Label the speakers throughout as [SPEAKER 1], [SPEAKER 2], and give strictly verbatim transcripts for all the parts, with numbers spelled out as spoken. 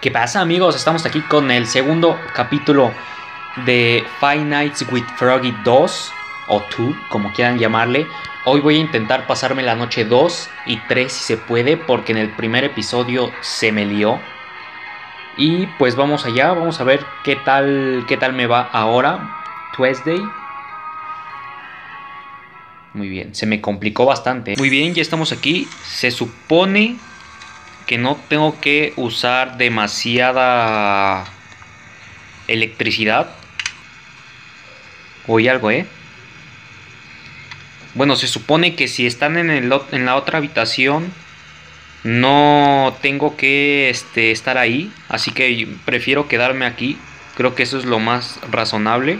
[SPEAKER 1] ¿Qué pasa, amigos? Estamos aquí con el segundo capítulo de Five Nights with Froggy dos o dos, como quieran llamarle. Hoy voy a intentar pasarme la noche dos y tres si se puede, porque en el primer episodio se me lió. Y pues vamos allá, vamos a ver qué tal, qué tal me va ahora. Tuesday. Muy bien, se me complicó bastante. Muy bien, ya estamos aquí. Se supone que no tengo que usar demasiada electricidad. Oí algo, ¿eh? Bueno, se supone que si están en, el, en la otra habitación, no tengo que este, estar ahí. Así que prefiero quedarme aquí. Creo que eso es lo más razonable.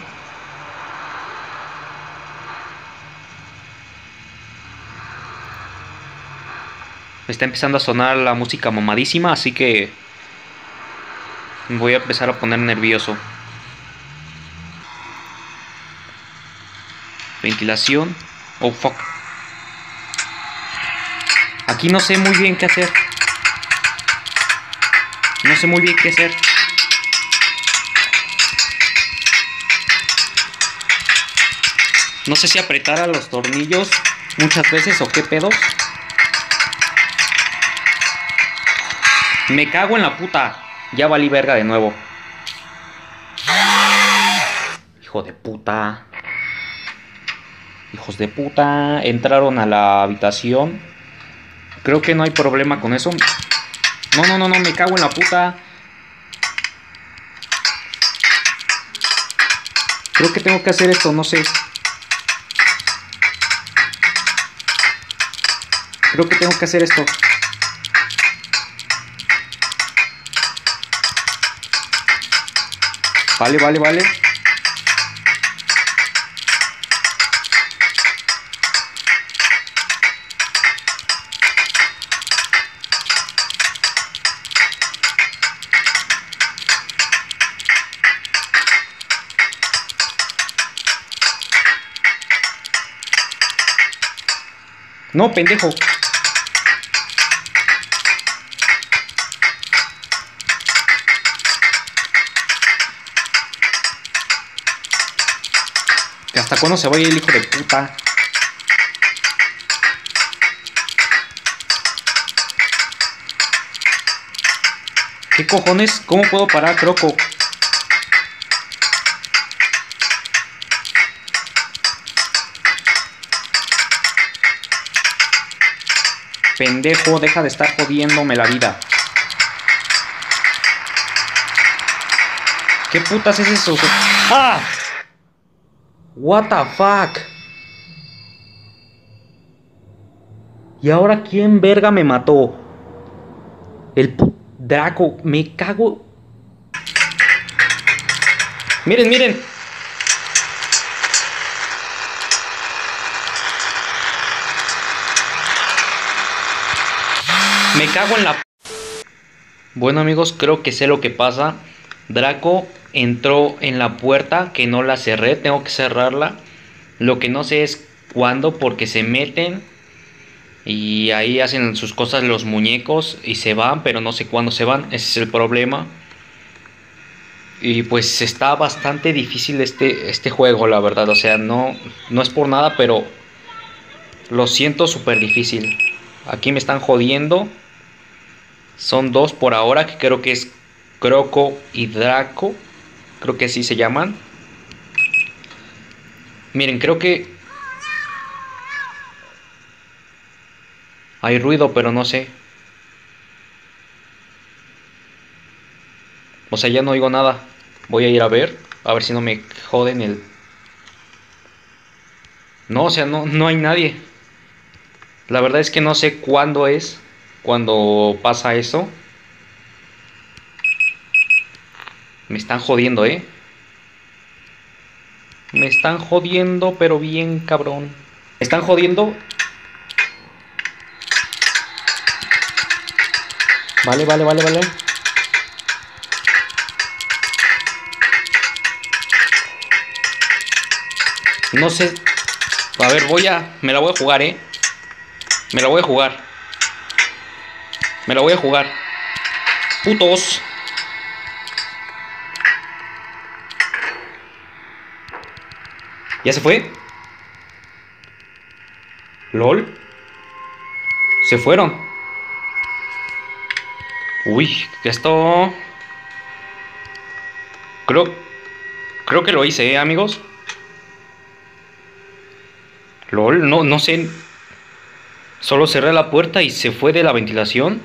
[SPEAKER 1] Me está empezando a sonar la música mamadísima, así que voy a empezar a poner nervioso. Ventilación. Oh, fuck. Aquí no sé muy bien qué hacer. No sé muy bien qué hacer. No sé si apretar a los tornillos muchas veces o qué pedos. Me cago en la puta. Ya valí verga de nuevo. Hijo de puta. Hijos de puta. Entraron a la habitación. Creo que no hay problema con eso. No, no, no, no. Me cago en la puta. Creo que tengo que hacer esto. No sé. Creo que tengo que hacer esto. Vale, vale, vale. No, pendejo. ¿Hasta cuándo se va a ir el hijo de puta? ¿Qué cojones? ¿Cómo puedo parar, Croco? Pendejo, deja de estar jodiéndome la vida. ¿Qué putas es eso? ¡Ah! What the fuck. ¿Y ahora quién verga me mató? El pu Draco, me cago. Miren, miren. Me cago en la... Bueno, amigos, creo que sé lo que pasa. Draco entró en la puerta que no la cerré. Tengo que cerrarla. Lo que no sé es cuándo, porque se meten y ahí hacen sus cosas los muñecos y se van, pero no sé cuándo se van. Ese es el problema. Y pues está bastante difícil este, este juego, la verdad. O sea, no, no es por nada, pero lo siento súper difícil. Aquí me están jodiendo. Son dos por ahora, que creo que es Croco y Draco. Creo que así se llaman. Miren, creo que hay ruido, pero no sé. O sea, ya no oigo nada. Voy a ir a ver. A ver si no me joden el... No, o sea, no, no hay nadie. La verdad es que no sé cuándo es cuando pasa eso. Me están jodiendo, ¿eh? Me están jodiendo, pero bien cabrón. Me están jodiendo. Vale, vale, vale, vale. No sé. A ver, voy a... Me la voy a jugar, ¿eh? Me la voy a jugar. Me la voy a jugar. Putos. ¿Ya se fue? ¿Lol? Se fueron. Uy, esto... Creo... Creo que lo hice, ¿eh, amigos? LOL, no, no sé. Solo cerré la puerta y se fue de la ventilación.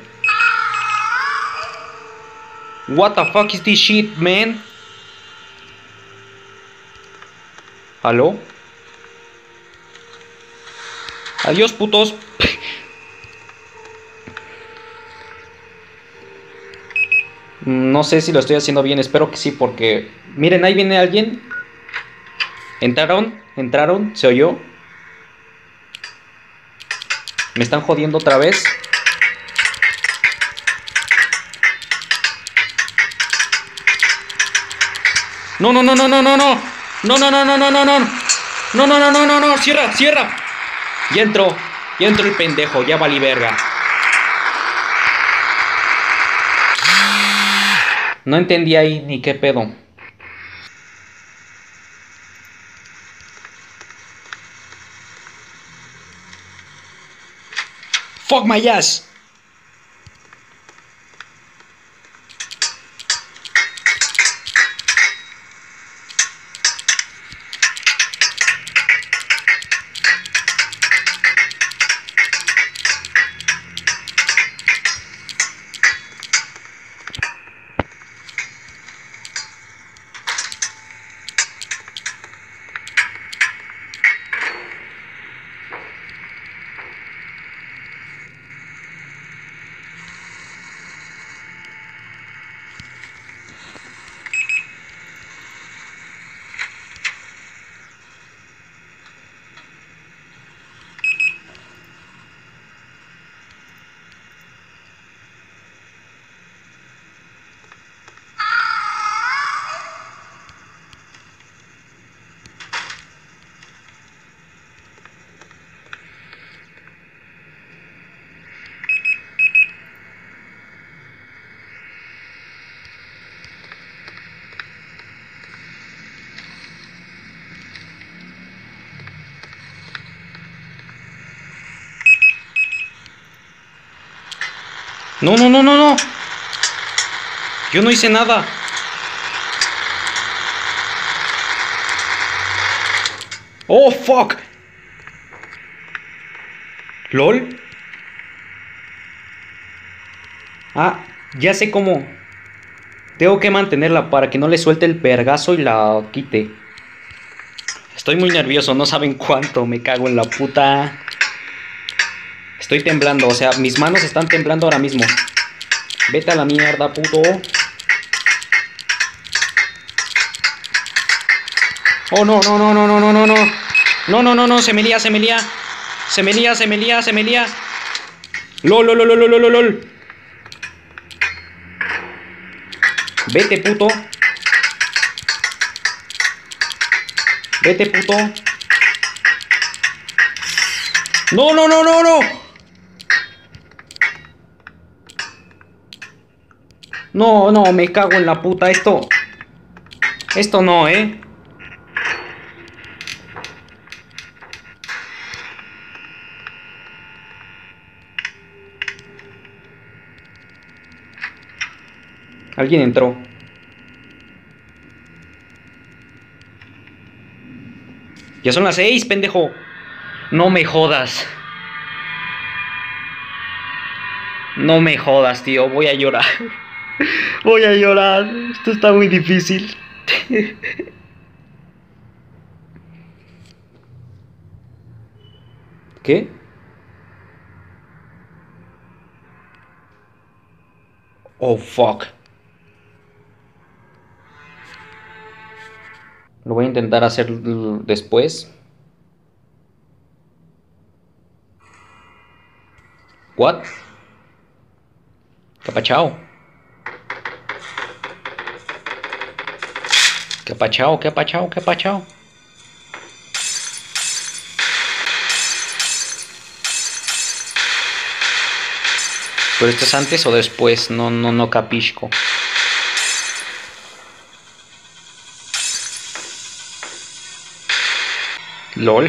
[SPEAKER 1] What the fuck is this shit, man? ¿Aló? Adiós, putos. No sé si lo estoy haciendo bien, espero que sí, porque... Miren, ahí viene alguien. Entraron, entraron, se oyó. Me están jodiendo otra vez. No, no, no, no, no, no, no. No, no, no, no, no, no, no. No, no, no, no, no, no. Cierra, cierra. Ya entró. Ya entró el pendejo. Ya valí verga. No entendí ahí ni qué pedo. Fuck my ass. No, no, no, no, no. Yo no hice nada. Oh, fuck. ¿Lol? Ah, ya sé cómo. Tengo que mantenerla para que no le suelte el vergazo y la quite. Estoy muy nervioso, no saben cuánto. Me cago en la puta. Estoy temblando, o sea, mis manos están temblando ahora mismo. Vete a la mierda, puto. Oh, no, no, no, no, no, no, no, no. No, no, no, no, se me lía, se me lía. Se me lía, se me lía, se me lía. Lol, lol, lol, lol, lol, lol. Vete, puto. Vete, puto. No, no, no, no, no. No, no, me cago en la puta. Esto... Esto no, ¿eh? Alguien entró. Ya son las seis, pendejo. No me jodas. No me jodas, tío. Voy a llorar. Voy a llorar. Esto está muy difícil. ¿Qué? Oh, fuck. Lo voy a intentar hacer después. What? ¿Qué pachao? ¿Qué pachao? ¿Qué pachao? ¿Qué pachao? ¿Pero esto es antes o después? No, no, no capisco. LOL.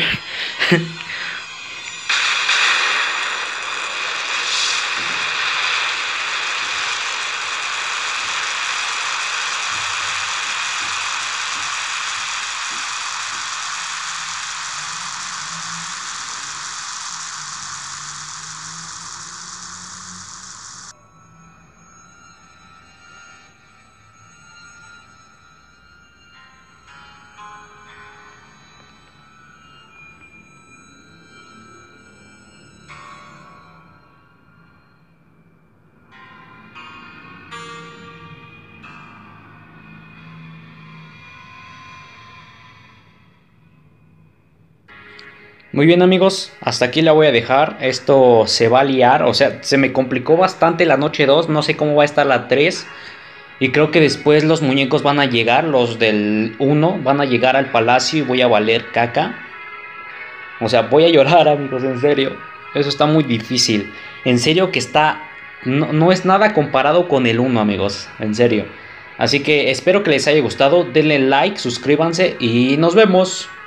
[SPEAKER 1] Muy bien amigos, hasta aquí la voy a dejar. Esto se va a liar, o sea, se me complicó bastante la noche dos. No sé cómo va a estar la tres. Y creo que después los muñecos van a llegar, los del uno van a llegar al palacio y voy a valer caca. O sea, voy a llorar amigos, en serio. Eso está muy difícil. En serio que está... No, no es nada comparado con el uno amigos, en serio. Así que espero que les haya gustado. Denle like, suscríbanse y nos vemos.